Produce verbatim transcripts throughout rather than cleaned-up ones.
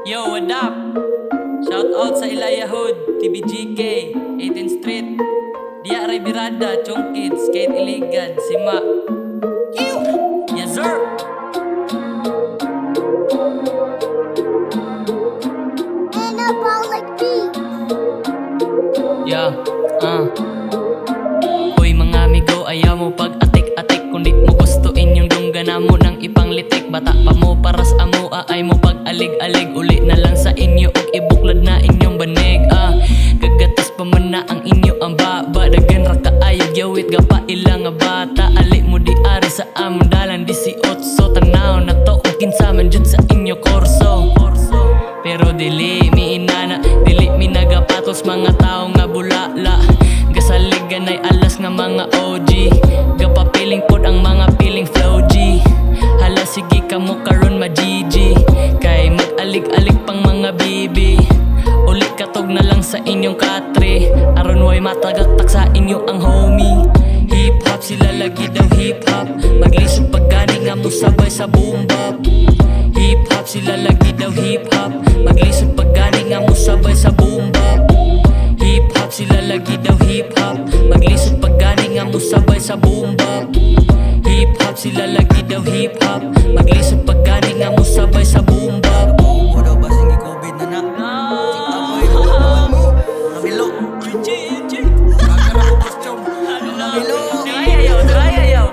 Yo, what up? Shout out sa Ilaya Hood, T B G K, eighteenth Street, Dia Ray Birada, Chong Kids, Skate Iligan, Sima. Yes sir. ANABOLIC BEATZ. Yeah, uh. Hoy mga amigo, ayaw mo pag-atik-atik, kundi mo gustuin yung dunggana mo nang ipanglitik. Bata pa mo, paras amo, aay mo pag-alig-alig. Uli na lang sa inyo, og ibuklad na inyong banig. Ah, gagatas pa man na ang inyo ang baba. Dagan ra kaayog yawit, gapa ilang nga bata. Ali mo di ari sa amon dalan eighteen. Tanaw na to kung kinsa man jud sa inyo korso. Pero dili mi inana, dili mi nagapatos mga tao nga bulala. Gasaligan ay alas nga mga O G, gapapiling pod ang mga piling flow G. Hala sige kamo karon ma-G G, kay mag-alig-alig pang mga bibi. Uli katog na lang sa inyong katre, aron way matagaktak sa inyo ang homie. Hip-hop sila lagi daw hip-hop, maglisod pagkani nga mo sabay sa boom bap. Hip-hop sila lagi daw hip-hop, maglisod pagkani nga mo sabay sa boom bap. Hip-hop sila lagi daw hip-hop, maglisod pagkani nga mo sabay sa boom bap. Hip-hop sila lagi daw hip-hop, maglisod pagkani nga mo sabay sa boom bap. Wala ba singi COVID na na? Amoy mo naman mo, mga milo. Mga milo. Ayaw, ayaw.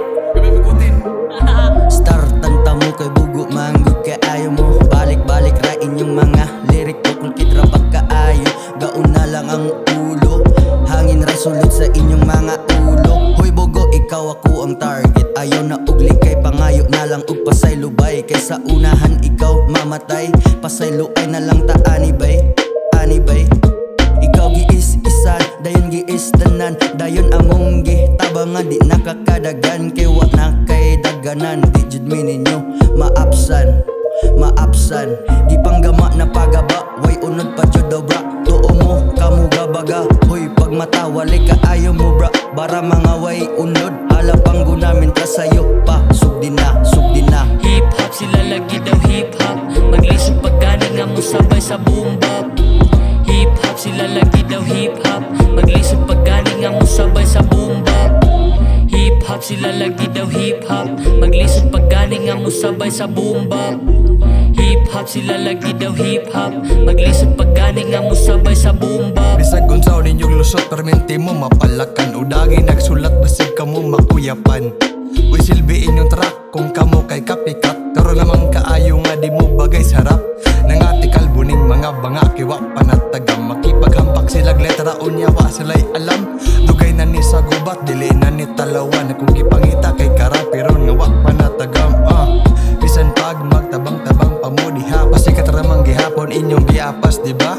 Start ang tamo kay bugo manggod kay ayaw mo. Balik-balik ra inyong mga lirik ko kung kitra pagkaayo. Gaon na lang ang ulo, hangin ra sulod sa inyong mga ulo. Hoy bogo, ikaw ako ang target. Ayaw na ugli kay pangayo na lang ug pasay lubay. Kay sa unahan ikaw mamatay, pasay luay na lang ta anibay, anibay. Ikaw giis-isan, dayon giis-tanan, dayon among gitabangan. Di nakakadagan kay wa na kay daganan. Di jud mi ninyo maapsan, maapsan. Di panggama na pagaba, way unod pa jud daw bra. Tuo mo kamo gabaga, hoy pag mata wali ka ayaw mo bra. Bara mga way unod, hala pang gunamin ta sayo pa. Sugdi na, sugdi na. Hip-hop sila lagi daw hip-hop, maglisod pagkani nga mo sabay sa boom bap. Hip-hop sila lagi daw hip-hop, maglisod pagkani nga mo sabay sa boom bap. Hip-hop sila lagi daw hip-hop, maglisod pagkani nga mo sabay sa boom bap. Hip-hop sila lagi daw hip-hop, maglisod pagkani nga mo sabay sa boom bap. Bisag unsaw ninyong lusot, permente mo mapalakan. Udagi nagsulat basig kamo makuyapan. Uy silbi inyong track kung kamo kay kapikat. Karon namang kaayo nga di mo bagay sarap. Nangati kalbuning mga banga kiwa panatagam. Makipaghampak silag letra unyawa sila'y alam. Dugay na ni sa gubat, dili na ni talawan. Kung kipangita kay karapiron nga wa panatagam. Ah, bisan pag magtabang-tabang pamudiha, pasikat ramang gihapon inyong giapas diba?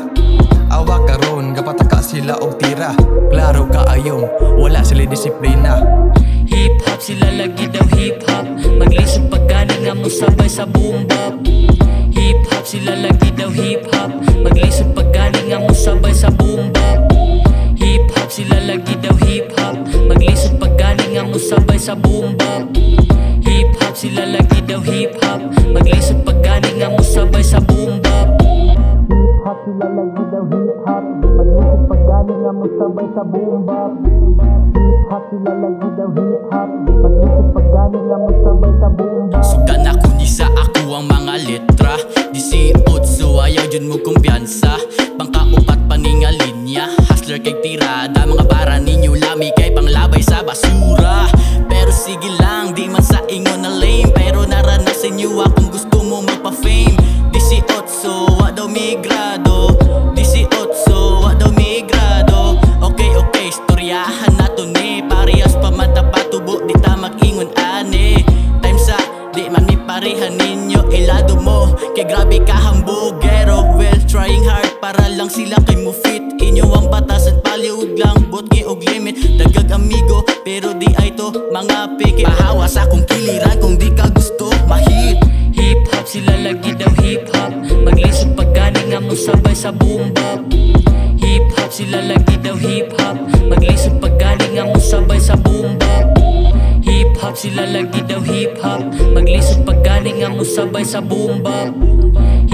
Awa karon gapataka sila og tira. Klaro kaayong wala sila disiplina. Hip-hop sila lagi daw hip-hop, maglisod pagkani nga mo sabay sa boom bap. Hip-hop sila lagi daw hip-hop, maglisod pagkani nga mo sabay sa boom bap. Hip-hop sila lagi daw hip-hop, maglisod pagkani nga mo sabay sa boom bap. Hip-hop sila lagi daw hip-hop, maglisod pagkani nga mo sabay sa boom bap. Hip-hop sila lagi daw hip-hop, maglisod pagkani nga mo sabay sa boom bap. Hip-hop sila lagi daw hip-hop, maglisod pagkani nga mo sabay sa boom bap. Sugan ako ni sa ako ang mga letra. eighteen, ayaw jud mo kumpiyansa. Pangkaupat paninga linya, hustler kay tirada. Mga bara ninyo lami kay panglabay sa basura. Pero sige lang, di man sa ingon na lame. Pero naranasan nyo akong gusto mo magpa-fame. eighteen, wa daw migrado. eighteen, wa daw migrado. Okay, okay, istoryahan na to ni. Parehas pa matapatubo, di ta mag-ingon ane. Time sa di man ni parehan ninyo ilado mo. Kay grabe ka hambugero. Well, trying hard para lang sila kay mo fit. Inyo ang batasan paliud lang, bot gi og limit. Dagag amigo, pero di ay to mga peke. Pahawa sa akong kiliran kung di ka gusto mahit. Hip-hop sila lagi daw hip-hop, maglisod pagkani nga mo sabay sa boom bap. Hip-hop sila lagi daw hip-hop, maglisod pagkani nga mo sabay sa boom bap. Hip-hop sila lagi daw hip-hop, maglisod pagkani nga mo sabay sa boom bap.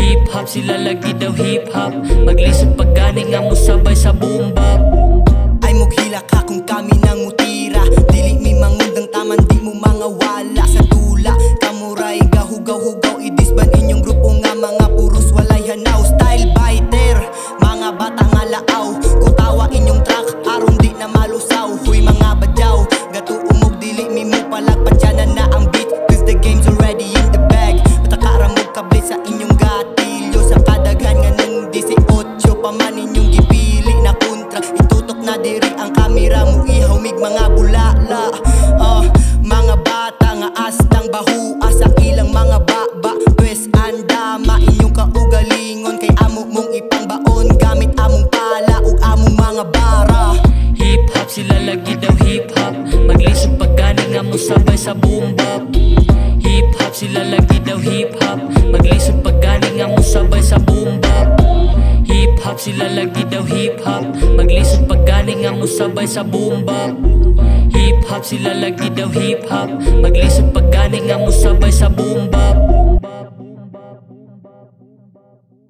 Hip hop sila lagi daw hip hop. Maglisod pagani nga mo sabay sa boom bap. Ay mughila ka kung kami nang mutira. Dili mi mangundang taman di mo mga wala sa tula. Kamuray gahugaw-hugaw idisban inyong grupo nga mga puros walay hanaw. Style biter, mga bata nga laaw. Kutawa inyong track, aron di na malusaw. Huy mga badyaw, gato umog dili mi mo palagpatyanan na ang beat. Cause the game's already in the bag. Matakaramog kablit sa inyong gatilyo. Sa kadaghan nga nung eighteen paman inyong gipili na kontra. Itutok na diri ang kamera mo ihaw mig mga bulala. uh, Mga bata nga astang bahua sa ilang mga baba. Pwes andama inyong kaugalingon. Kay amo mong ipangbaon gamit among pala ug among mga bara. Hip hop sila lagi daw hip hop. Maglisod pagani nga mo sabay sa boom bap. Hip hop sila lagi daw hip hop. Maglisod pagani nga mo sabay sa boom bap. Hip hop sila lagi daw hip hop. Maglisod pagani nga mo sabay sa boom bap. Hip hop sila lagi daw hip hop. Maglisod pagani nga mo sabay sa boom bap.